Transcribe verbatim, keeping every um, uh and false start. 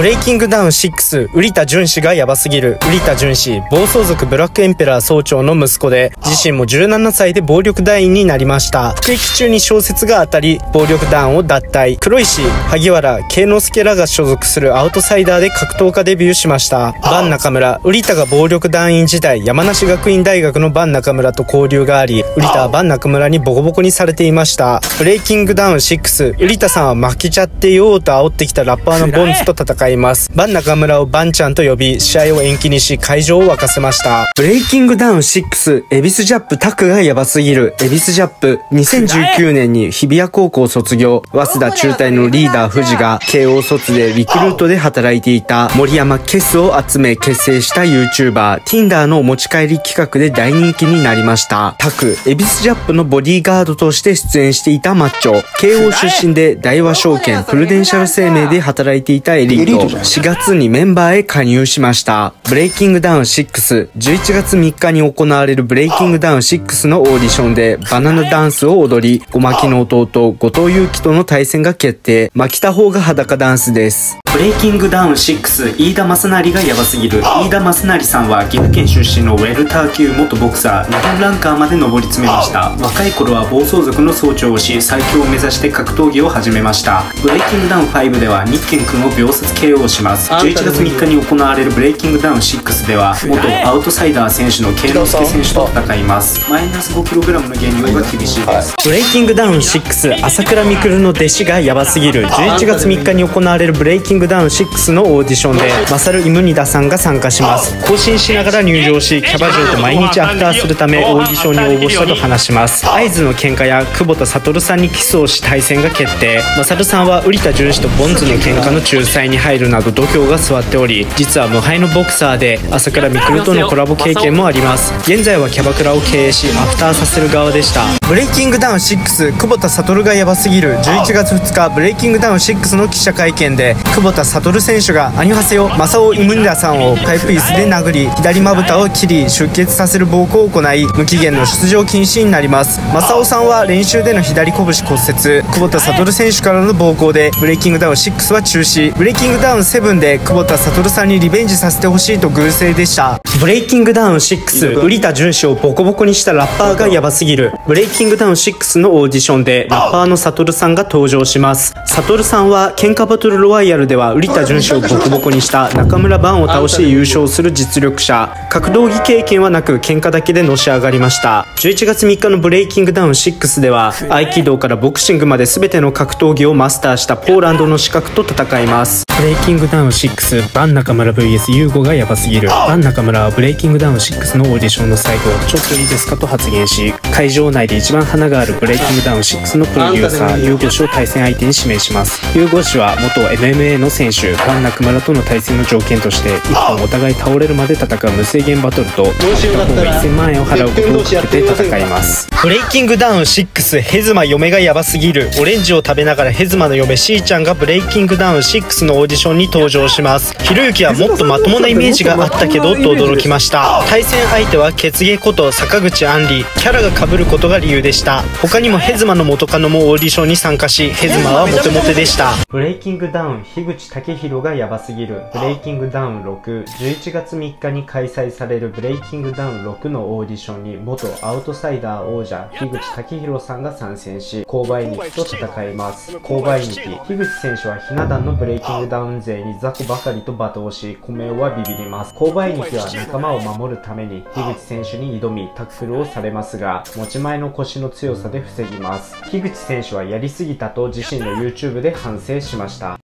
ブレイキングダウンシックス、瓜田淳史がヤバすぎる。瓜田淳史、暴走族ブラックエンペラー総長の息子で、自身もじゅうななさいで暴力団員になりました。服役中に小説が当たり、暴力団を脱退。黒石、萩原、慶之助らが所属するアウトサイダーで格闘家デビューしました。バン中村、瓜田が暴力団員時代、山梨学院大学のバン中村と交流があり、瓜田はバン中村にボコボコにされていました。ブレイキングダウンシックス、瓜田さんは負けちゃってよーと煽ってきたラッパーのボンズと戦います。バン中村をバンちゃんと呼び、試合を延期にし会場を沸かせました。ブレイキングダウンシックス、エビスジャップタクがヤバすぎる。エビスジャップ、にせんじゅうきゅうねんに日比谷高校卒業、早稲田中退のリーダー藤が、慶応卒でリクルートで働いていた森山ケスを集め結成した YouTuber、Tinder のお持ち帰り企画で大人気になりました。タク、エビスジャップのボディーガードとして出演していたマッチョ、慶応出身で大和証券、プルデンシャル生命で働いていたエリート、しがつにメンバーへ加入しました。ブレイキングダウンシックス、じゅういちがつみっかに行われるブレイキングダウンシックスのオーディションでバナナダンスを踊り、ごまきの弟、後藤祐樹との対戦が決定。巻きた方が裸ダンスです。ブレイキングダウンシックス、飯田正成がヤバすぎる。飯田正成さんは岐阜県出身のウェルター級元ボクサー、日本ランカーまで上り詰めました。若い頃は暴走族の総長をし、最強を目指して格闘技を始めました。ブレイキングダウンファイブでは日健くんを秒殺 ケーオー します。じゅういちがつみっかに行われるブレイキングダウンシックスでは、元アウトサイダー選手の慶之助選手と戦います。マイナス ごキログラム の減量が厳しいです。ブレイキングダウンシックス、朝倉未来の弟子がヤバすぎる。じゅういちがつみっかに行われるブレイキングダウンシックスのオーディションで、マサル・イムニダさんが参加します。更新しながら入場し、キャバ嬢と毎日アフターするためオーディションに応募したと話します。合図の喧嘩や久保田悟さんにキスをし対戦が決定。マサルさんは瓜田淳史とボンズの喧嘩の仲裁に入るなど度胸が据わっており、実は無敗のボクサーで朝倉未来とのコラボ経験もあります。現在はキャバクラを経営しアフターさせる側でした。ブレイキングダウンシックス、久保田悟がヤバすぎる。じゅういちがつふつか、ブレイキングダウンシックスの記者会見で、久保田悟選手がアニハセヨマサオ・イムニダさんをパイプ椅子で殴り、左まぶたを切り出血させる暴行を行い、無期限の出場禁止になります。マサオさんは練習での左拳骨折、久保田悟選手からの暴行でブレイキングダウンシックスは中止。ブレイキングダウンセブンで久保田悟さんにリベンジさせてほしいと偶声でした。ブレイキングダウンシックス、瓜田淳史をボコボコにしたラッパーがヤバすぎる。ブレイキングダウンシックスのオーディションでラッパーの悟さんが登場します。悟さんは喧嘩バトルロワイヤルでは瓜田淳史をボコボコにした中村バンを倒し優勝する実力者。格闘技経験はなく喧嘩だけでのし上がりました。じゅういちがつみっかのブレイキングダウンシックスでは合気道からボクシングまで全ての格闘技をマスターしたポーランドの資格と戦います。ブレイキングダウンシックス、バン中村 ブイエス ユーゴがヤバすぎる。バン中村はブレイキングダウンシックスのオーディションの最後、ちょっといいですかと発言し、会場内で一番花があるブレイキングダウンシックスのプロデューサーユーゴ氏を対戦相手に指名します。ユーゴ氏は元 エムエムエー の選手、バン中村との対戦の条件としていっぽんお互い倒れるまで戦う無制限バトルと片方がいっせんまんえんを払うことをかけて戦います。ブレイキングダウンシックス、ヘズマ嫁がヤバすぎる。オレンジを食べながらヘズマの嫁しーちゃんがブレイキングダウンシックスのオーディションに登場します。ひろゆきはもっとまともなイメージがあったけどと驚きました。対戦相手はケツゲこと坂口杏里、キャラが被ることが理由でした。他にもヘズマの元カノもオーディションに参加し、ヘズマはモテモテでした。ブレイキングダウン樋口武宏がヤバすぎる。ブレイキングダウンろく、じゅういちがつみっかに開催されるブレイキングダウンろくのオーディションに元アウトサイダー王者樋口武宏さんが参戦し、勾配日記と戦います。勾配日記、樋口選手はひな壇のブレイキングダウン勢に雑魚ばかりと罵倒し、コメオはビビります。勾配日記は仲間を守るために樋口選手に挑みタックルをされますが、持ち前の腰の強さで防ぎます。樋口選手はやりすぎたと自身の YouTube で反省しました。